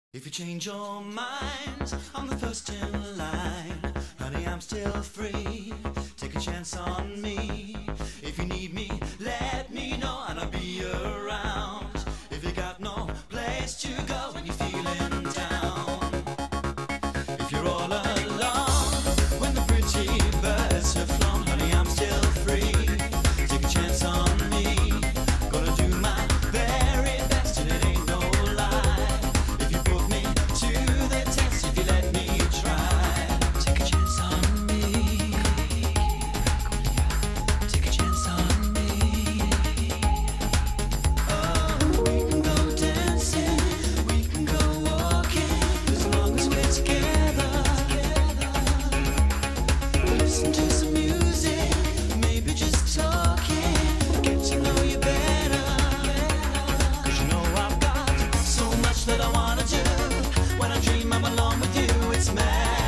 If you change your mind, I'm the first in line. Honey, I'm still free. Take a chance on me. If you need me, let me know and I'll be around. If you got no place to go when you're feeling down. If you're all alone when the pretty birds have flown, honey, I'm still free. Take a chance on me. Gonna do my very best and it ain't no lie. If you put me to the test, if you let me try. Take a chance on me. Take a chance on me. Oh, we can go dancing, we can go walking, as long as we're together. Listen to some music, maybe just talking, get to know you better. 'Cause you know I've got so much that I wanna do. When I dream I'm alone with you, it's mad.